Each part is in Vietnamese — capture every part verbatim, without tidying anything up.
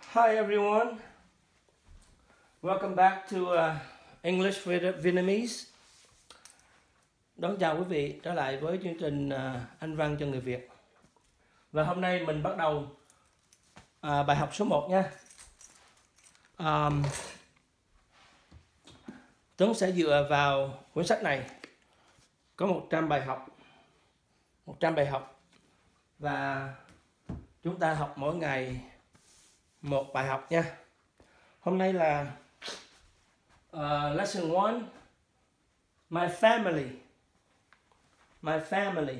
Hi everyone, welcome back to uh, English with Vietnamese. Đón chào quý vị trở lại với chương trình uh, Anh văn cho người Việt. Và hôm nay mình bắt đầu uh, bài học số một nha. Um, Tuấn sẽ dựa vào cuốn sách này, có một trăm bài học, một trăm bài học và chúng ta học mỗi ngày một bài học nha. Hôm nay là uh, lesson one, my family, my family.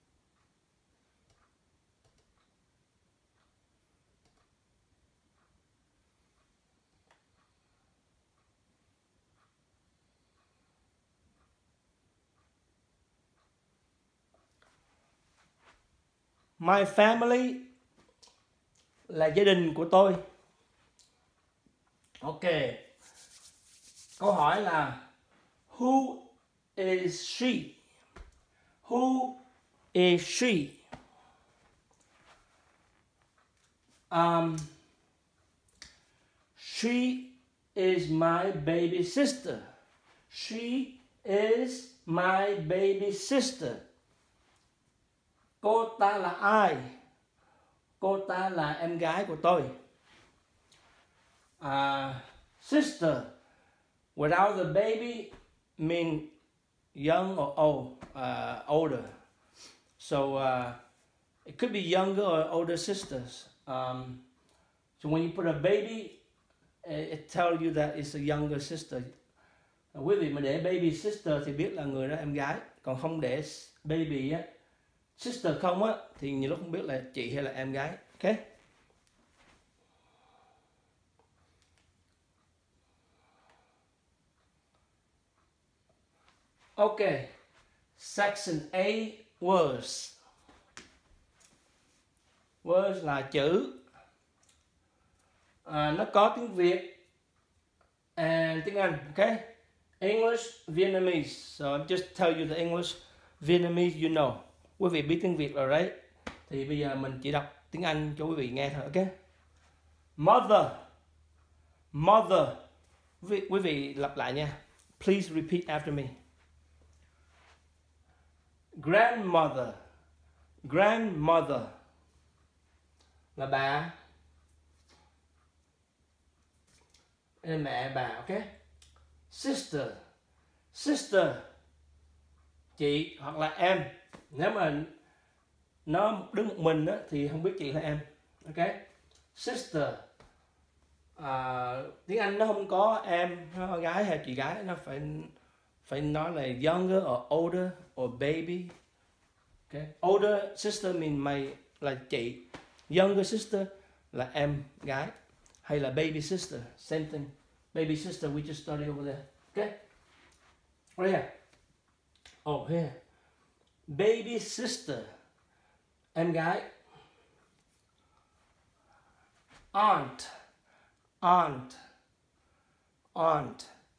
My family là gia đình của tôi. Ok. Câu hỏi là who is she? Who is she? Um, she is my baby sister. She is my baby sister. Cô ta là ai? Cô ta là em gái của tôi. Uh, sister without the baby mean young or old, uh, older. So uh, it could be younger or older sisters. Um, so when you put a baby, it tells you that it's a younger sister. Uh, quý vị mà để baby sister thì biết là người đó em gái. Còn không để baby á, sister không á, thì nhiều lúc không biết là chị hay là em gái. Ok. Ok. Section A, words. Words là chữ. À, nó có tiếng Việt and tiếng Anh. Ok. English, Vietnamese. So I'm just tell you the English, Vietnamese you know. Quý vị biết tiếng Việt rồi đấy. Thì bây giờ mình chỉ đọc tiếng Anh cho quý vị nghe thôi. Ok. Mother. Mother. Quý vị, quý vị lặp lại nha. Please repeat after me. Grandmother. Grandmother là bà, mẹ bà. Ok. Sister. Sister chị hoặc là em. Nếu mà nó đứng một mình á, thì không biết chị hay em. Ok. Sister. À, tiếng Anh nó không có em, nó gái hay chị gái, nó phải phải nói là younger or older or baby. Okay. Older sister mean my là chị. Younger sister là em gái. Hay là baby sister, same thing. Baby sister we just studied over there. Okay. Right here. Oh here. Baby sister, em gái. Aunt. Aunt. Aunt.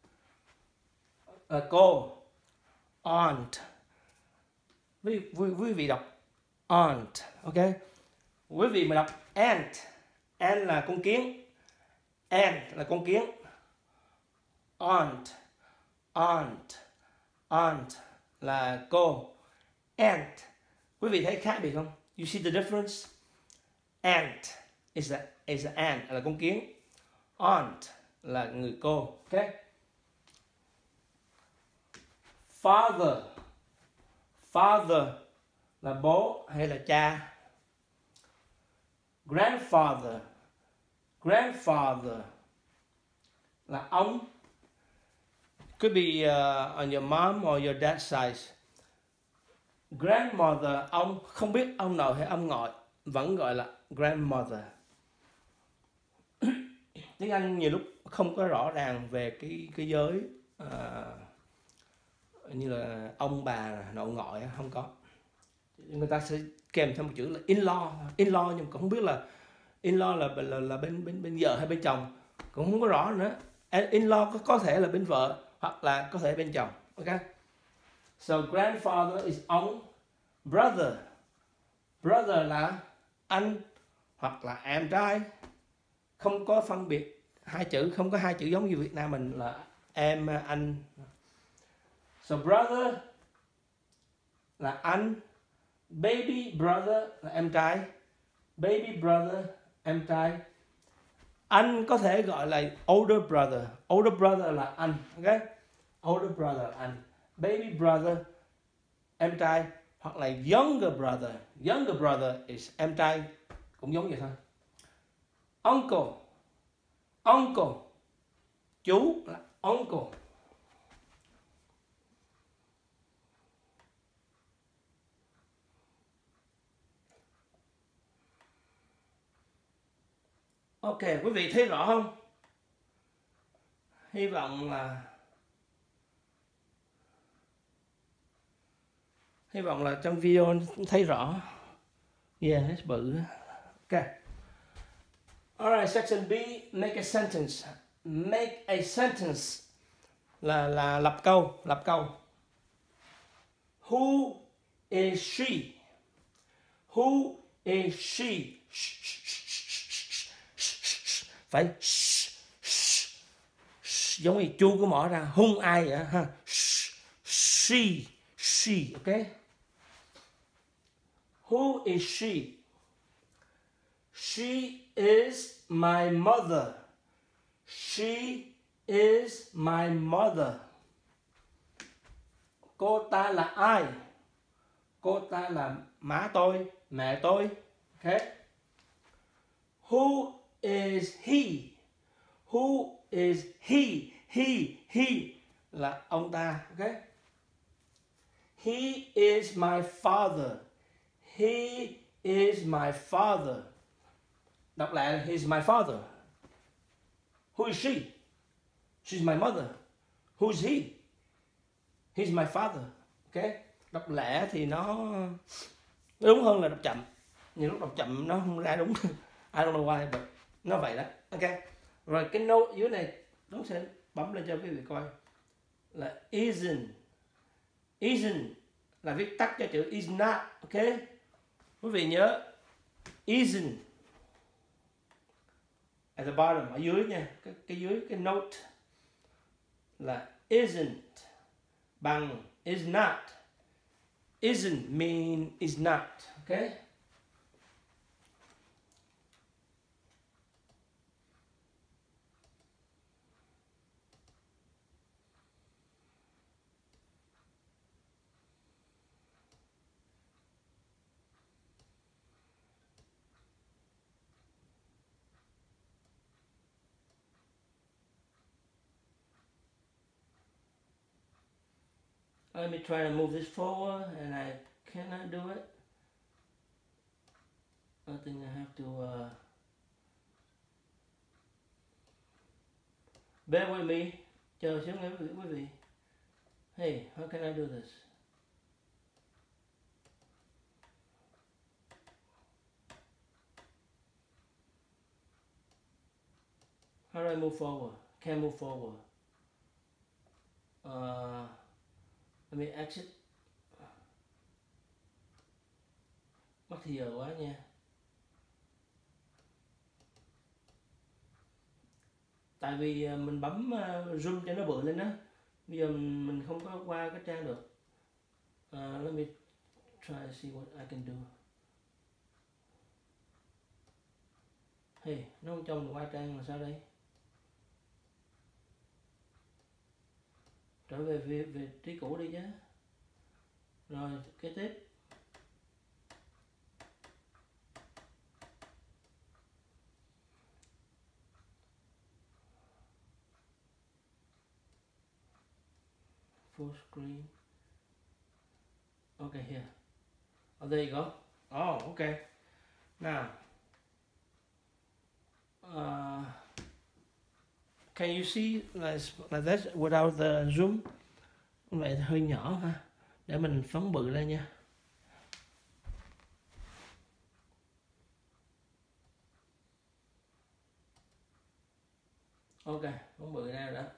Uh, cô. Aunt. Quý, quý, quý vị đọc aunt. Ok. Quý vị mà đọc ant. Ant là con kiến. Ant là con kiến. Aunt. Aunt. Aunt là cô. Ant. Quý vị thấy khác biệt không? You see the difference? Ant is a, is a ant là con kiến. Aunt là người cô. Ok. Father. Father là bố hay là cha. Grandfather. Grandfather là ông. Could be uh, on your mom or your dad's side. Grandmother, ông không biết ông nội hay ông ngoại, vẫn gọi là grandmother. Tiếng Anh nhiều lúc không có rõ ràng về cái cái giới uh, như là ông bà nội ngoại, không có. Người ta sẽ kèm theo một chữ là in-law, in-law nhưng cũng không biết là in-law là là, là bên bên bên vợ hay bên chồng, cũng không có rõ nữa. In-law có có thể là bên vợ hoặc là có thể bên chồng. Ok. So grandfather is ông. Brother. Brother là anh hoặc là em trai. không có phân biệt hai chữ, không có hai chữ giống như Việt Nam mình là em, anh. So brother là anh, baby brother là em trai, baby brother em trai. Anh có thể gọi là older brother, older brother là anh, ok? Older brother là anh, baby brother em trai, hoặc là younger brother, younger brother is em trai, cũng giống vậy thôi. Uncle, uncle, chú là uncle. Ok, quý vị thấy rõ không? Hy vọng là Hy vọng là trong video thấy rõ. Yeah, it's bự. Ok. Alright, section B, make a sentence. Make a sentence là là lập câu, lập câu. Who is she? Who is she? Phải giống như chu có mỏ ra, hung ai vậy ha? She, she, ok? Who is she? She is my mother. She is my mother. Cô ta là ai? Cô ta là má tôi, mẹ tôi. Ok. Who is he? Who is he? He, he là ông ta. Ok. He is my father. He is my father. Đọc lại, he is my father. Who is she? She's my mother. Who is he? He's my father. Ok. Đọc lẹ thì nó đúng hơn là đọc chậm. Nhiều lúc đọc chậm nó không ra đúng. I don't know why, but nó vậy đó. Ok. Rồi cái note dưới này Tuấn sẽ bấm lên cho quý vị coi là isn't. Isn't là viết tắt cho chữ is not. Ok. Quý vị nhớ isn't at the bottom, ở dưới nha, cái, cái dưới cái note là isn't bằng is not. Isn't mean is not. Okay. Let me try to move this forward, and I cannot do it. I think I have to uh, bear with me. Chờ xíu nghe quý vị. Hey, how can I do this? How do I move forward? Can't move forward. Uh, let me exit. Mất thì giờ quá nha. Tại vì mình bấm zoom cho nó bự lên đó. Bây giờ mình, mình không có qua cái trang được. Uh, let me try to see what I can do. Hey, nó không cho mình qua trang là sao đây? Trở về về, về trí cũ đi chứ. Rồi, kế tiếp. Full screen. Okay, here. Oh, there you go. Oh, okay. Now, uh, can you see like, like this without the zoom? Vậy hơi nhỏ ha. Để mình phóng bự lên nha. Ok, phóng bự ra rồi đó.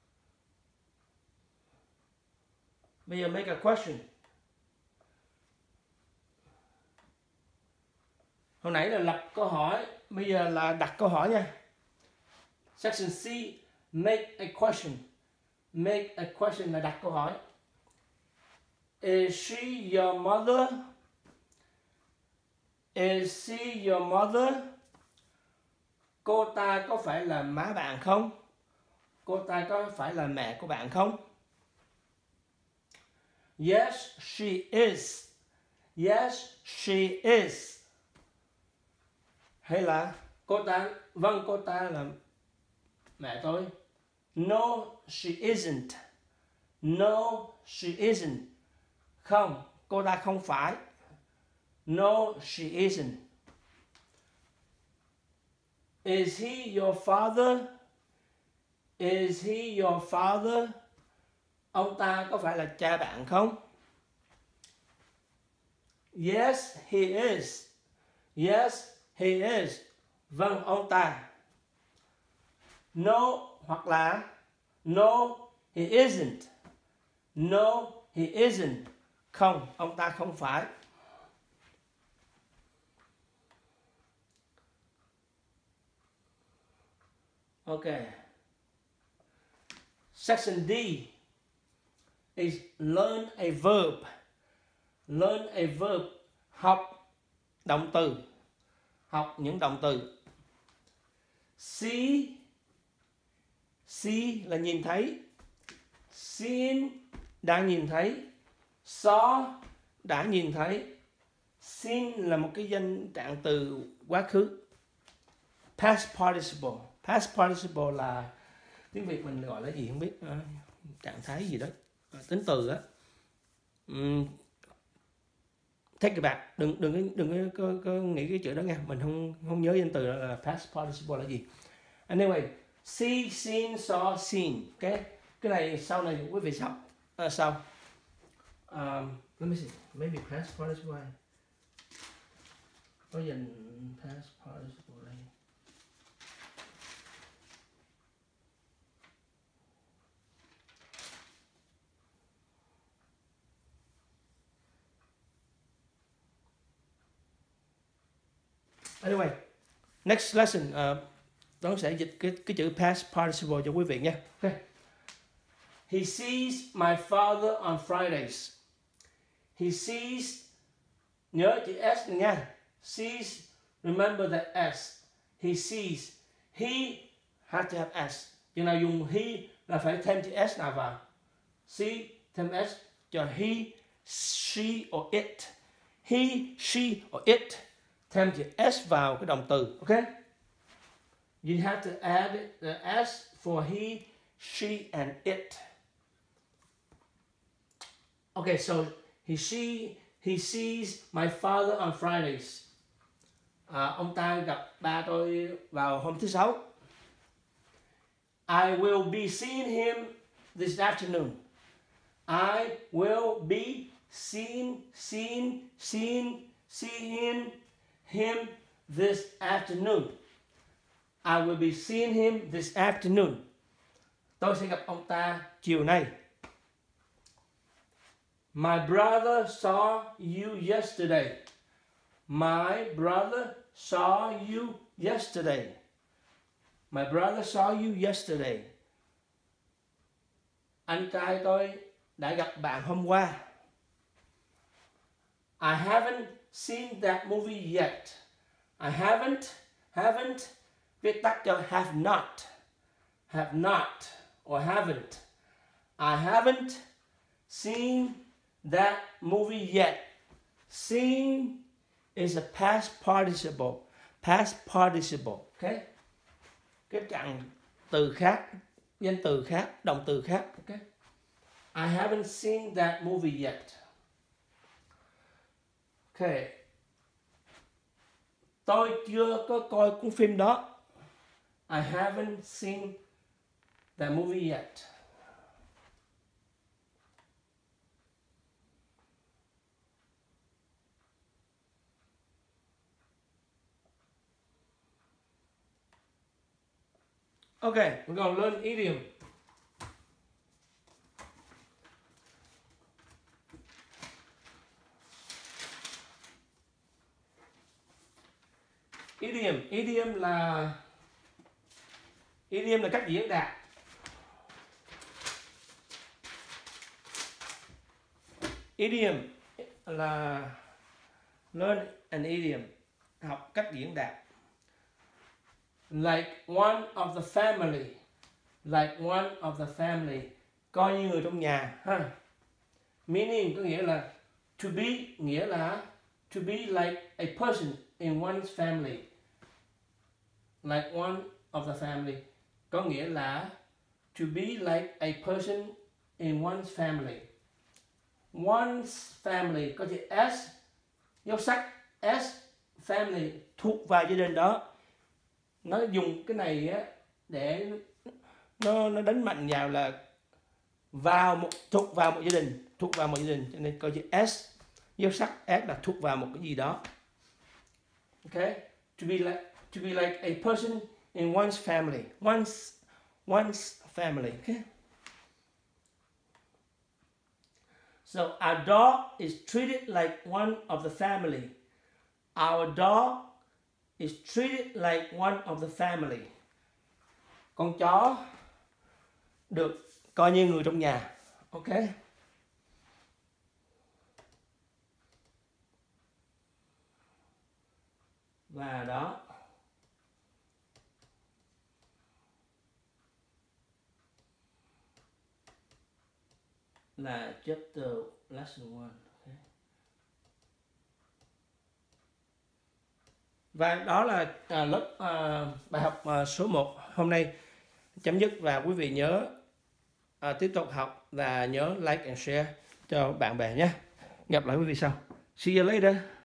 Bây giờ make a question. Hồi nãy là lập câu hỏi, bây giờ là đặt câu hỏi nha. Section C, make a question. Make a question là đặt câu hỏi. Is she your mother? Is she your mother? Cô ta có phải là má bạn không? Cô ta có phải là mẹ của bạn không? Yes, she is. Yes, she is. Hay là cô ta, vâng cô ta là mẹ tôi. No, she isn't. No, she isn't. Không, cô ta không phải. No, she isn't. Is he your father? Is he your father? Ông ta có phải là cha bạn không? Yes, he is. Yes, he is. Vâng, ông ta. No, hoặc là no, he isn't. No, he isn't. Không, ông ta không phải. Okay. Section D is learn a verb. Learn a verb. Học động từ. Học những động từ. See. See là nhìn thấy. Seen đã nhìn thấy. Saw đã nhìn thấy. Seen là một cái danh trạng từ quá khứ. Past participle. Past participle là tiếng Việt mình gọi là gì không biết. À, trạng thái gì đó. À, tính từ á. Um, take it back. Đừng đừng đừng có, có, có nghĩ cái chữ đó nha. Mình không không nhớ danh từ là past participle là gì. Anyway, see, seen, saw, seen. Okay? Cái này sau này quý vị học à, sau. Um, let me see. Maybe past participle. Có dành past participle đây. Anyway, next lesson, uh, tôi sẽ dịch cái, cái chữ past participle cho quý vị nha. Okay. He sees my father on Fridays. He sees, nhớ chữ S này nha. Sees, remember that S. He sees. He has to have S. Chừng nào dùng he là phải thêm chữ S nào vào. See, thêm S cho he, she or it. He, she or it. Thêm chữ S vào cái động từ. Okay? You have to add the S for he, she and it. Okay, so he she he sees my father on Fridays. À, ông ta gặp ba tôi vào hôm thứ sáu. I will be seeing him this afternoon. I will be seeing seeing seeing seeing him this afternoon. I will be seeing him this afternoon. Tôi sẽ gặp ông ta chiều nay. My brother saw you yesterday. My brother saw you yesterday. My brother saw you yesterday. Anh trai tôi đã gặp bạn hôm qua. I haven't seen that movie yet. I haven't, haven't, viết tắt cho have not. Have not or haven't. I haven't seen that movie yet. Seen is a past participle. Past participle. Okay? Cái trạng từ khác, danh từ khác, động từ khác. Okay? I haven't seen that movie yet. Okay. Tôi chưa có coi cuốn phim đó. I haven't seen that movie yet. Okay, we're going to learn idiom. Idiom, idiom là Idiom là cách diễn đạt. Idiom là learn an idiom, học cách diễn đạt. Like one of the family, like one of the family, coi như người trong nhà ha. Meaning có nghĩa là to be, nghĩa là to be like a person in one's family. Like one of the family có nghĩa là to be like a person in one's family. One's family có chữ s, dấu sắc s, family thuộc vào gia đình đó. Nó dùng cái này á để nó nó đánh mạnh vào là vào một, thuộc vào một gia đình, thuộc vào một gia đình, cho nên có chữ s, dấu sắc s là thuộc vào một cái gì đó. Okay, to be like to be like a person in one's family, one's one's family. Okay. So our dog is treated like one of the family. Our dog is treated like one of the family. Con chó được coi như người trong nhà. Ok. Và đó là chapter lesson one. Okay. Và đó là à, lớp à, bài học à, số một hôm nay chấm dứt, và quý vị nhớ à, tiếp tục học và nhớ like and share cho bạn bè nhé. Gặp lại quý vị sau. See you later.